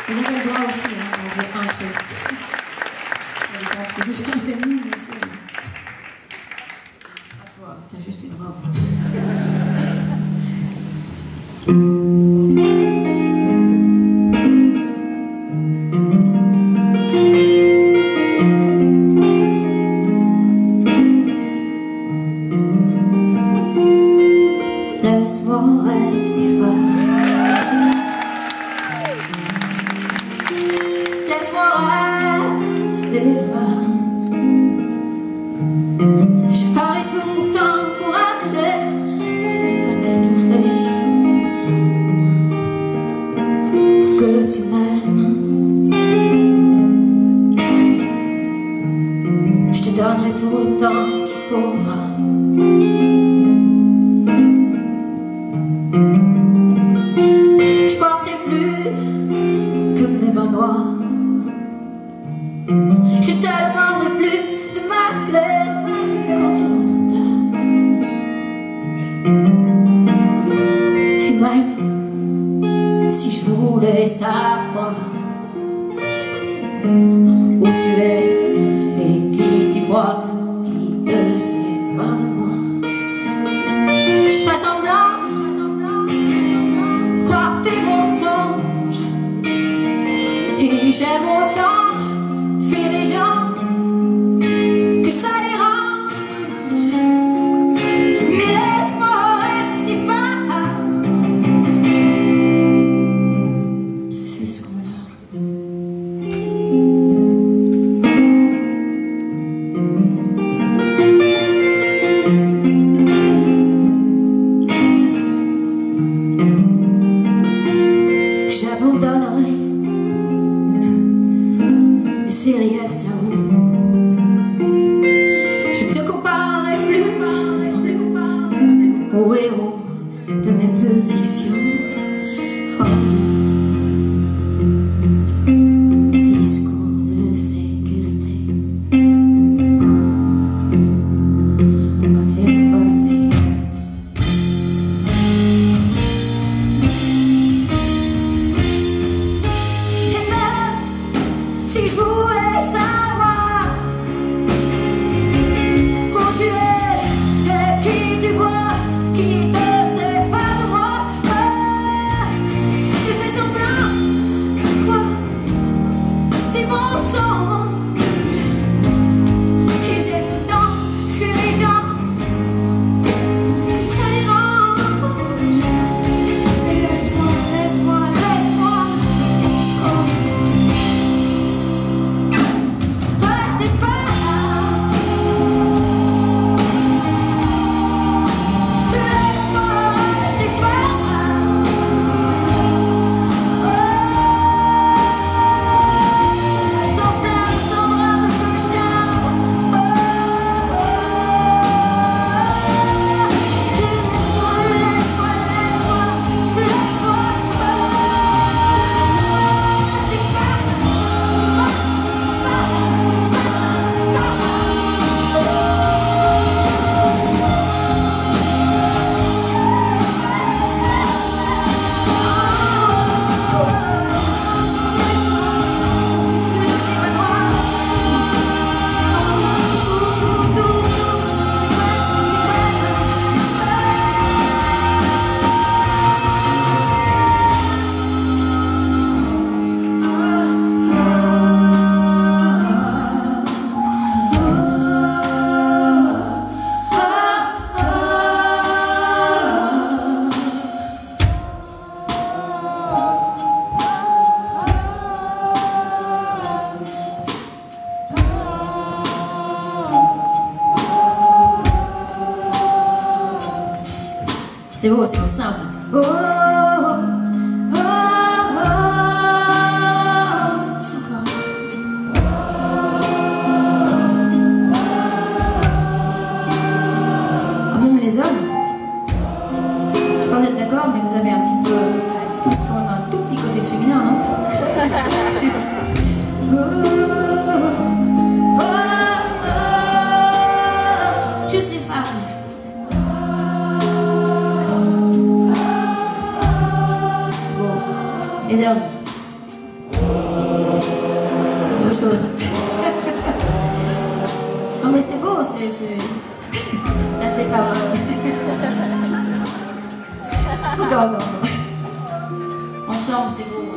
Vous avez le droit aussi, hein, on fait un truc. Je pense que vous avez mis, bien sûr. À toi, t'as juste une robe. Laisse-moi rester fort. Laisse-moi rester fort. Je ferai tout pour t'encourager, mais ne pas t'étouffer. Pour que tu m'aimes, je te donnerai tout le temps qu'il faudra. Je porterai plus que mes bas noirs. Je te demande plus de m'appeler quand tu rentres tard. Et même si je voulais savoir où tu es et qui tu vois, qui te sépare de moi, je fais semblant de croire tes mensonges. Et j'aime autant fuir les gens que ça dérange. Mais laisse-moi rester fort. Ne fais ce qu'on a. J'abandonnerai mes séries à cerveau. Je te comparerai plus au héros de mes pulps fictions. Oh. Discours de sécurité. Partir du passé. Si je voulais savoir où tu es et qui tu vois, qui te sépare de moi, je fais semblant quoi, c'est mensonge. Et j'ai tant fui les gens que ça dérange. Mais laisse-moi, laisse-moi, laisse-moi. Oh. C'est beau, simple. Oh, oh, oh, oh. Ah, même les hommes, je sais pas si vous êtes d'accord, mais vous avez un petit peu, tous quand même un tout petit côté féminin, non? Oh, oh, oh, juste les femmes. Les hommes. Restez favorables. Non. Ensemble, c'est beau.